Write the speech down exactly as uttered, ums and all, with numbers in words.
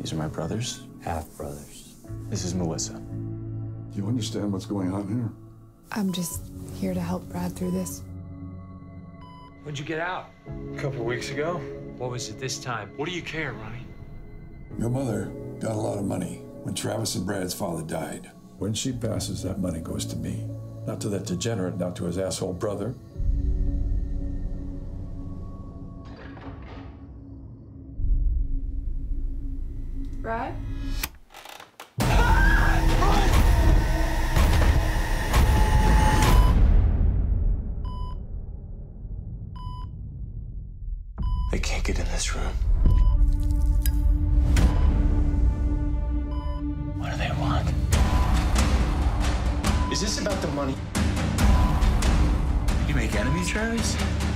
These are my brothers. Half-brothers. This is Melissa. Do you understand what's going on here? I'm just here to help Brad through this. When'd you get out? A couple weeks ago. What was it this time? What do you care, Ronnie? Your mother got a lot of money when Travis and Brad's father died. When she passes, that money goes to me. Not to that degenerate, not to his asshole brother. Brad? They can't get in this room. What do they want? Is this about the money? You make enemies, Travis?